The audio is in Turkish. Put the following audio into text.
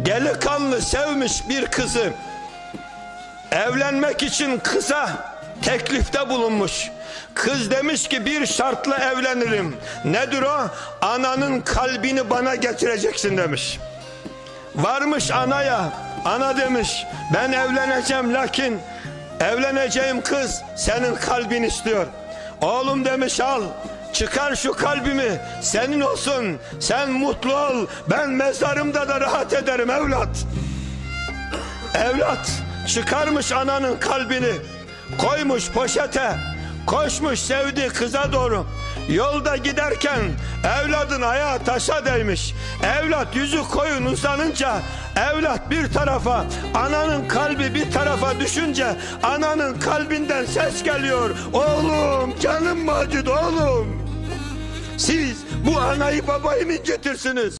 delikanlı sevmiş bir kızı, evlenmek için kıza teklifte bulunmuş. Kız demiş ki bir şartla evlenirim. Nedir o? Ananın kalbini bana getireceksin demiş. Varmış anaya, ana demiş ben evleneceğim, lakin evleneceğim kız senin kalbini istiyor. Oğlum demiş al, çıkar şu kalbimi, senin olsun, sen mutlu ol, ben mezarımda da rahat ederim evlat. Evlat çıkarmış ananın kalbini, koymuş poşete, koşmuş sevdiği kıza doğru. Yolda giderken evladın ayağı taşa değmiş. Evlat yüzü koyun uzanınca, evlat bir tarafa, ananın kalbi bir tarafa düşünce, ananın kalbinden ses geliyor. Oğlum, canım Macit oğlum, siz bu anayı babayı mı incitirsiniz?